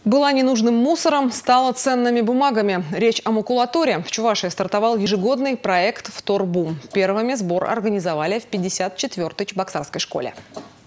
Была ненужным мусором, стала ценными бумагами. Речь о макулатуре. В Чувашии стартовал ежегодный проект «Вторбум». Первыми сбор организовали в 54-й Чебоксарской школе.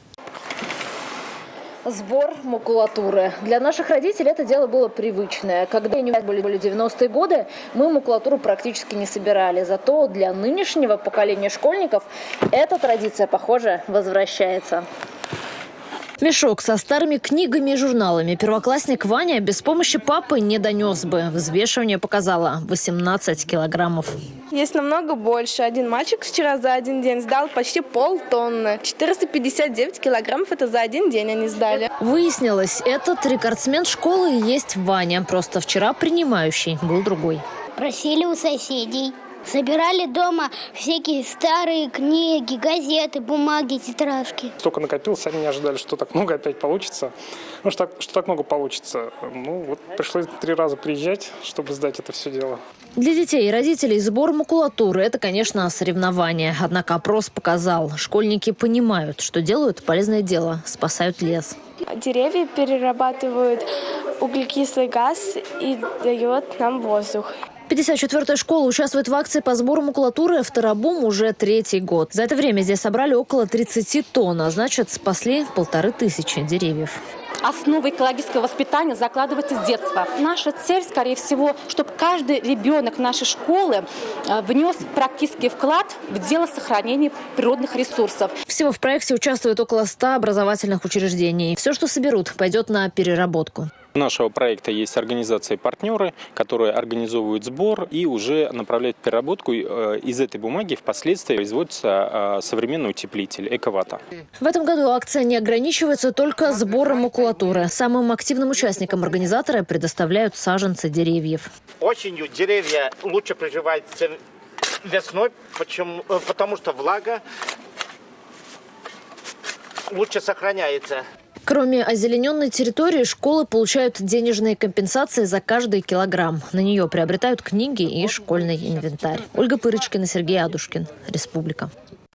Сбор макулатуры. Для наших родителей это дело было привычное. Когда были 90-е годы, мы макулатуру практически не собирали. Зато для нынешнего поколения школьников эта традиция, похоже, возвращается. Мешок со старыми книгами и журналами первоклассник Ваня без помощи папы не донес бы. Взвешивание показало 18 килограммов. Есть намного больше. Один мальчик вчера за один день сдал почти полтонны. 459 килограммов это за один день они сдали. Выяснилось, этот рекордсмен школы и есть Ваня. Просто вчера принимающий был другой. Просили у соседей. Собирали дома всякие старые книги, газеты, бумаги, тетрадки. Столько накопилось, они не ожидали, что так много опять получится. Ну, что так много получится. Ну, вот пришлось 3 раза приезжать, чтобы сдать это все дело. Для детей и родителей сбор макулатуры – это, конечно, соревнование. Однако опрос показал, школьники понимают, что делают полезное дело, спасают лес. Деревья перерабатывают углекислый газ и дают нам воздух. 54-я школа участвует в акции по сбору макулатуры «Вторбум» уже 3-й год. За это время здесь собрали около 30 тонн, а значит, спасли 1500 деревьев. Основа экологического воспитания закладывается с детства. Наша цель, скорее всего, чтобы каждый ребенок нашей школы внес практический вклад в дело сохранения природных ресурсов. Всего в проекте участвует около 100 образовательных учреждений. Все, что соберут, пойдет на переработку. У нашего проекта есть организации-партнеры, которые организовывают сбор и уже направляют переработку. Из этой бумаги впоследствии производится современный утеплитель «Эковата». В этом году акция не ограничивается только сбором макулатуры. Самым активным участникам организаторы предоставляют саженцы деревьев. Осенью деревья лучше приживаются весной, потому что влага лучше сохраняется. Кроме озелененной территории, школы получают денежные компенсации за каждый килограмм. На нее приобретают книги и школьный инвентарь. Ольга Пырочкина, Сергей Адушкин. Республика.